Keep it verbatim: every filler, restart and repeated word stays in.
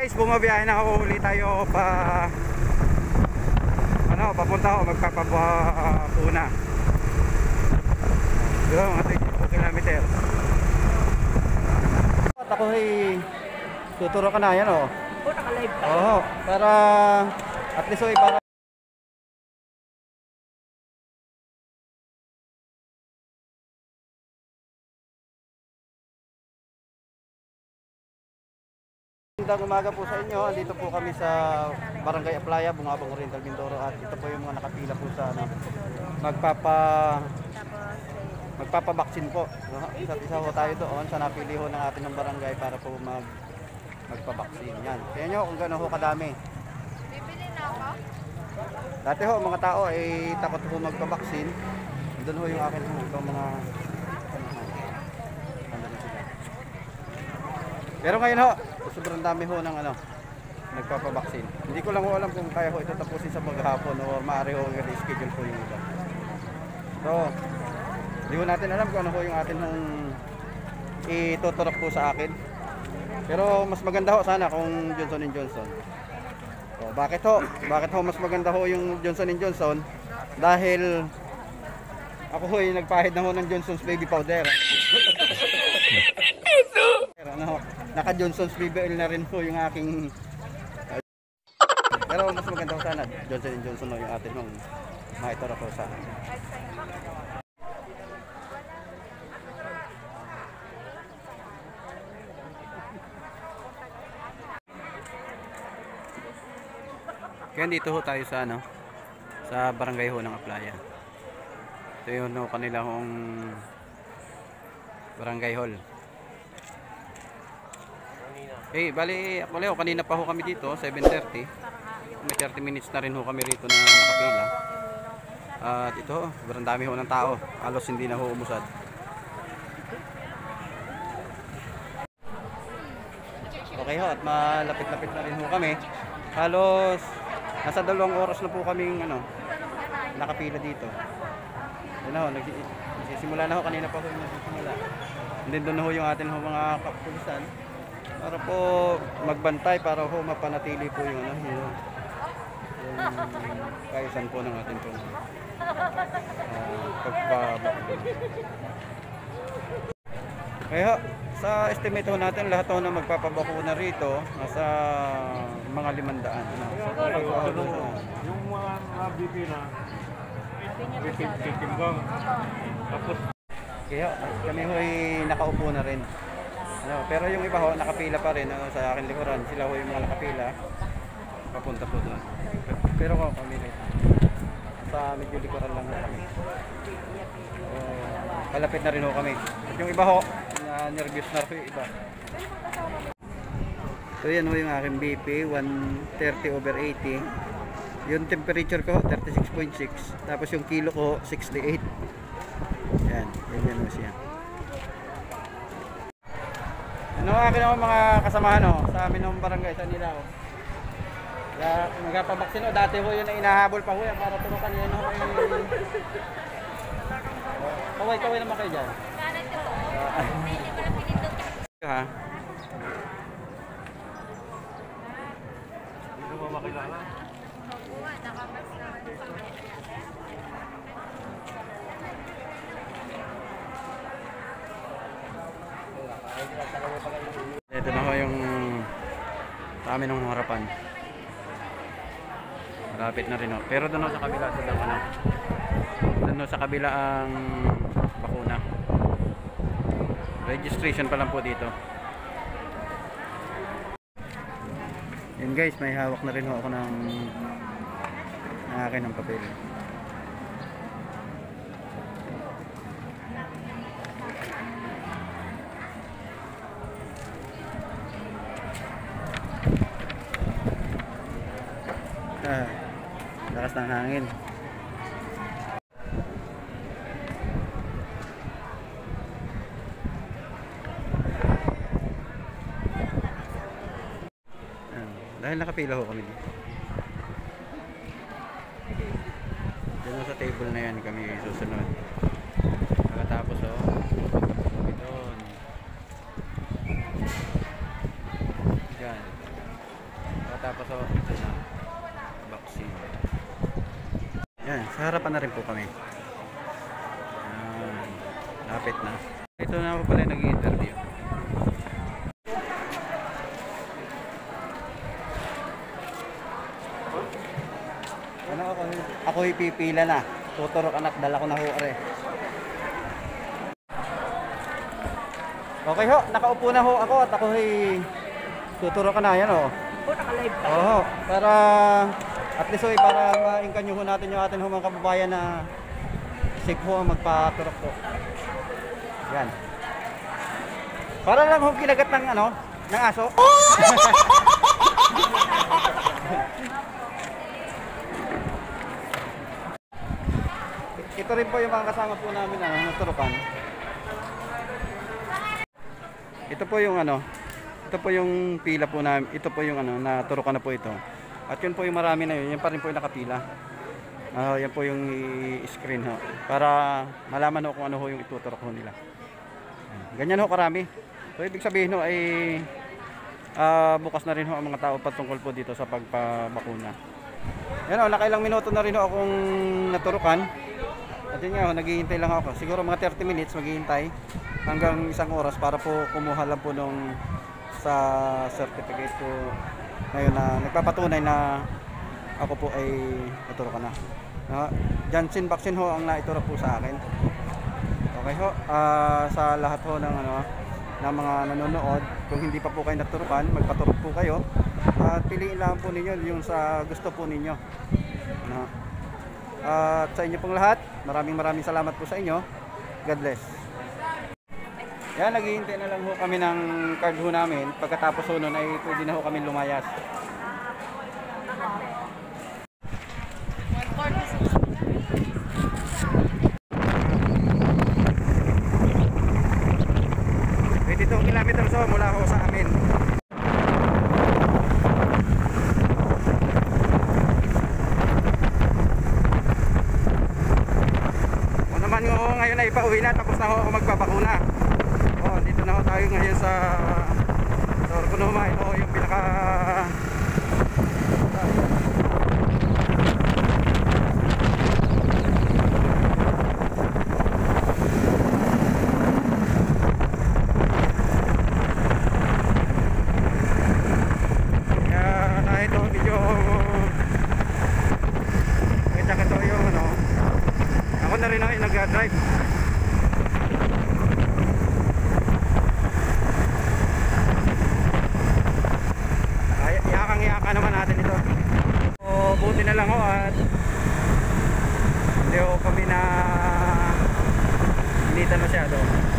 guys, bumabiyahe na ako ulit tayo pa ano, papunta ako magpapapuna. Diba, mga thirty-two kilometer. At ako ay tuturo ka na yan o. Oo, naka-live pa. Oo, para at least oy, para magandang umaga po sa inyo. Dito po kami sa Barangay Aplaya, Bungabong Oriental, Mindoro, at ito po yung mga nakapila po sa ano, magpapa magpapabaksin po. Isa't isa po tayo doon sa napili ho ng ating ng barangay para po mag magpabaksin. Yan. Kaya nyo kung gano'n ho kadami. Bibili na ako? Dati ho mga tao ay takot po magpabaksin. Doon ho yung akin ho itong mga pero ngayon ho, sobrang dami ho ng ano, nagpapabaksin. Hindi ko lang ho alam kung kaya ho ito tapusin sa maghapon o maaari ho i-schedule po yung iba. So, hindi ho natin alam kung ano ho yung atin hong ituturok po sa akin. Pero mas maganda ho sana kung Johnson and Johnson. So, bakit ho? Bakit ho mas maganda ho yung Johnson and Johnson? Dahil ako ho yung nagpahid na ho ng Johnson's Baby Powder. Ano, naka Johnson's B B L na rin po yung aking uh, pero mas maganda ko sana Johnson and Johnson no, yung atin nung maitara ko sa kaya dito ho tayo sa ano sa barangay ho ng Aplaya. Ito yun no, kanila hong barangay hall. Eh, bali, actually, oh, kanina pa ho kami dito, seven thirty. May thirty minutes na rin ho kami rito na nakapila. At uh, ito, sobrang dami ho ng tao. Halos hindi na ho umusad. Okay ho, at malapit-lapit na rin ho kami. Halos, nasa dalawang oras na po kaming ano, nakapila dito. Yan na ho, nagsisimula na ho, kanina pa ho yung nagsisimula. And then doon na ho yung atin ho mga kapulisan. Para po magbantay para ho mapanatili po yung ano yung, yung kaisan po ng ating po uh, pagbabakbo. Kaya sa estimate ho natin lahat ho na magpapabakuna rito nasa mga limandaan ano. Yung mga nabibi na titimbang tapos kaya kami ho ay nakaupo na rin. No, pero yung iba ho, nakapila pa rin no, sa akin likuran. Sila ho yung mga nakapila. Papunta po doon. Pero ko kami rin. Sa medyo likuran lang ho kami. Uh, palapit na rin ho kami. At yung iba ho, na nervous na rin yung iba. So yan ho yung aking B P, one thirty over eighty. Yung temperature ko, thirty-six point six. Tapos yung kilo ko, sixty-eight. Yan, yan yan ho siya. Ano akin ako mga kasamahan no, sa amin ng barangay sa nila oh. Kaya magpapabaksin oh, dati ho yun na inahabol pa ho yan para turukan yan ho. Kaway kaway naman kayo dyan. Ha? hindi mo makilala. Ito na ho yung sa amin ng harapan. Malapit na rin ho. Pero doon ho sa kabila sa daw ano. Doon ho sa kabila ang bakuna. Registration pa lang po dito. Yan guys, may hawak na rin ho ako ng ng akin ng papel. Ah, lakas ng hangin. Ah, dahil nakapila ho kami dito. Diyan sa table na yan kami susunod. Pagkatapos oh, doon. Yan. Pagkatapos ho, ito na. Vaccine. Yan, sa harapan na rin po kami. Yan. Lapit na. Ito na po pala nag-i-interview. Ano ako? Ako'y pipila na. Tuturok anak, dala ko na ho are. Okay ho, nakaupo na ho ako at ako'y tuturok ka na yan ho. Oh, naka-live ka. Oo, para at least ho, eh, para maingkan ho natin yung atin ho mga kababayan na safe ho ang magpaturok po. Yan. Para lang ho kinagat ng ano, ng aso. Ito rin po yung mga kasama po namin ano, naturukan. Ito po yung ano, ito po yung pila po namin, ito po yung ano, naturukan na po ito. At yun po yung marami na yun, yan pa rin po yung nakapila. Uh, yan po yung screen ho, para malaman ho kung ano ho yung ituturok ho nila. Ganyan ho karami. So ibig sabihin ho ay uh, bukas na rin ho ang mga tao patungkol po dito sa pagpabakuna. Yan ho, nakailang minuto na rin ho akong naturukan. At yun nga ho, naghihintay lang ako. Siguro mga thirty minutes maghihintay hanggang isang oras para po kumuha lang po nung sa certificate ko ngayon na nagpapatunay na ako po ay naturukan na. Uh, Janssen vaccine ho ang naiturok po sa akin. Okay ho, uh, sa lahat ho ng ano ng mga nanonood, kung hindi pa po kayo naturukan, magpaturok po kayo at piliin lang po ninyo yung sa gusto po ninyo. Ano? At uh, sa inyo pong lahat, maraming maraming salamat po sa inyo. God bless. Yan, naghihintay na lang ho kami ng card ho namin. Pagkatapos ho nun ay pwede na ho kami lumayas. twenty-two kilometers ho mula ho sa amin. O naman ho ngayon ay pauwi na, tapos na ho ako magpapakuna. O dito na ho tayo ngayon sa Sorgunoma. Ito ho yung pinaka nag-drive. Ay, iyakang-iyaka naman natin ito. O, buti na lang ho at hindi ho kami na initan masyado.